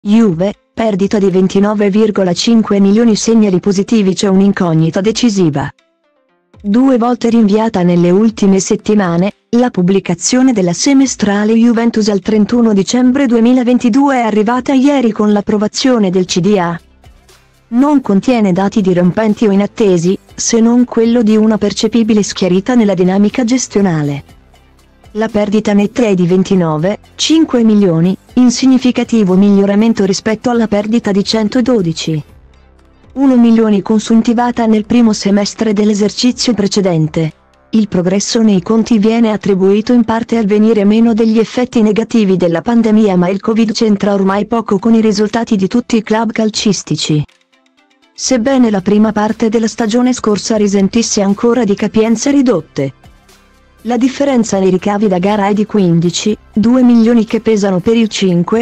Juve, perdita di 29,5 milioni. Segnali positivi. C'è un'incognita decisiva. 2 volte rinviata nelle ultime settimane, la pubblicazione della semestrale Juventus al 31 dicembre 2022 è arrivata ieri con l'approvazione del CDA. Non contiene dati dirompenti o inattesi, se non quello di una percepibile schiarita nella dinamica gestionale. La perdita netta è di 29,5 milioni, in significativo miglioramento rispetto alla perdita di 112,1 milioni consuntivata nel primo semestre dell'esercizio precedente. Il progresso nei conti viene attribuito in parte al venire meno degli effetti negativi della pandemia, ma il Covid c'entra ormai poco con i risultati di tutti i club calcistici. Sebbene la prima parte della stagione scorsa risentisse ancora di capienze ridotte. La differenza nei ricavi da gara è di 15,2 milioni che pesano per il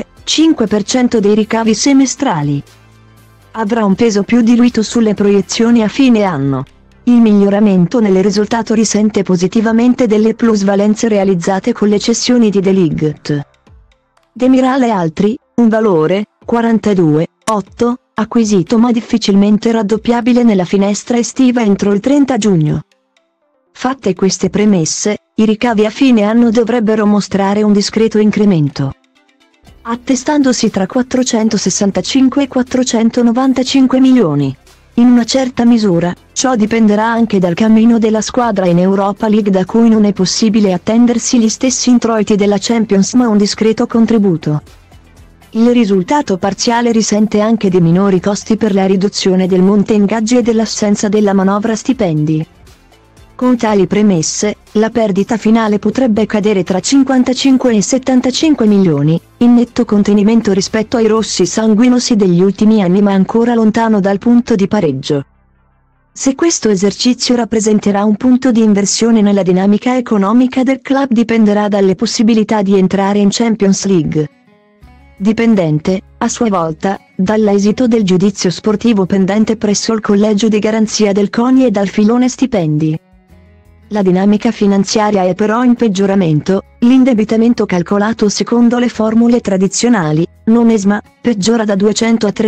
5% dei ricavi semestrali. Avrà un peso più diluito sulle proiezioni a fine anno. Il miglioramento nel risultato risente positivamente delle plusvalenze realizzate con le cessioni di De Ligt, Demiral e altri, un valore, 42,8, acquisito ma difficilmente raddoppiabile nella finestra estiva entro il 30 giugno. Fatte queste premesse, i ricavi a fine anno dovrebbero mostrare un discreto incremento, attestandosi tra 465 e 495 milioni. In una certa misura, ciò dipenderà anche dal cammino della squadra in Europa League, da cui non è possibile attendersi gli stessi introiti della Champions ma un discreto contributo. Il risultato parziale risente anche di minori costi per la riduzione del monte ingaggi e dell'assenza della manovra stipendi. Con tali premesse, la perdita finale potrebbe cadere tra 55 e 75 milioni, in netto contenimento rispetto ai rossi sanguinosi degli ultimi anni ma ancora lontano dal punto di pareggio. Se questo esercizio rappresenterà un punto di inversione nella dinamica economica del club dipenderà dalle possibilità di entrare in Champions League. Dipendente, a sua volta, dall'esito del giudizio sportivo pendente presso il collegio di garanzia del CONI e dal filone stipendi. La dinamica finanziaria è però in peggioramento, l'indebitamento calcolato secondo le formule tradizionali, non ESMA, peggiora da 200 a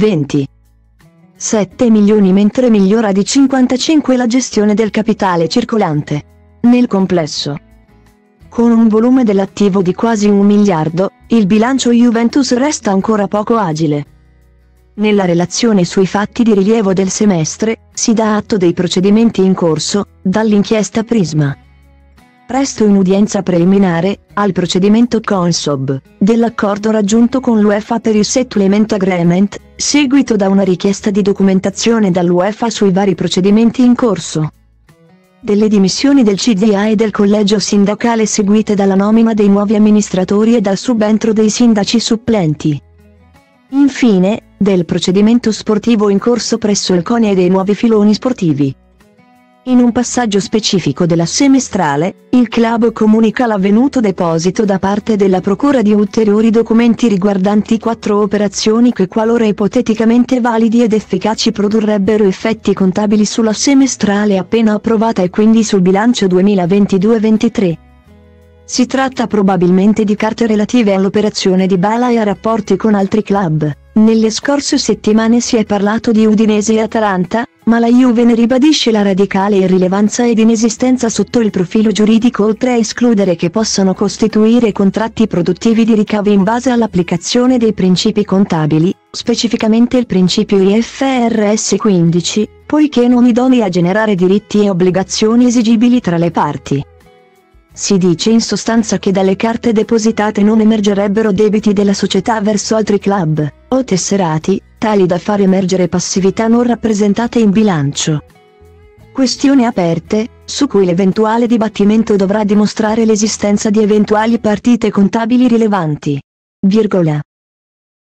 327 milioni mentre migliora di 55 la gestione del capitale circolante. Nel complesso, con un volume dell'attivo di quasi 1 miliardo, il bilancio Juventus resta ancora poco agile. Nella relazione sui fatti di rilievo del semestre, si dà atto dei procedimenti in corso, dall'inchiesta Prisma. Presto in udienza preliminare, al procedimento Consob, dell'accordo raggiunto con l'UEFA per il Settlement Agreement, seguito da una richiesta di documentazione dall'UEFA sui vari procedimenti in corso. Delle dimissioni del CDA e del collegio sindacale seguite dalla nomina dei nuovi amministratori e dal subentro dei sindaci supplenti. Infine, del procedimento sportivo in corso presso il CONI e dei nuovi filoni sportivi. In un passaggio specifico della semestrale, il club comunica l'avvenuto deposito da parte della procura di ulteriori documenti riguardanti 4 operazioni che, qualora ipoteticamente validi ed efficaci, produrrebbero effetti contabili sulla semestrale appena approvata e quindi sul bilancio 2022-23. Si tratta probabilmente di carte relative all'operazione Dybala e a rapporti con altri club. Nelle scorse settimane si è parlato di Udinese e Atalanta, ma la Juve ne ribadisce la radicale irrilevanza ed inesistenza sotto il profilo giuridico, oltre a escludere che possano costituire contratti produttivi di ricavi in base all'applicazione dei principi contabili, specificamente il principio IFRS 15, poiché non idonei a generare diritti e obbligazioni esigibili tra le parti. Si dice in sostanza che dalle carte depositate non emergerebbero debiti della società verso altri club, o tesserati, tali da far emergere passività non rappresentate in bilancio. Questioni aperte, su cui l'eventuale dibattimento dovrà dimostrare l'esistenza di eventuali partite contabili rilevanti.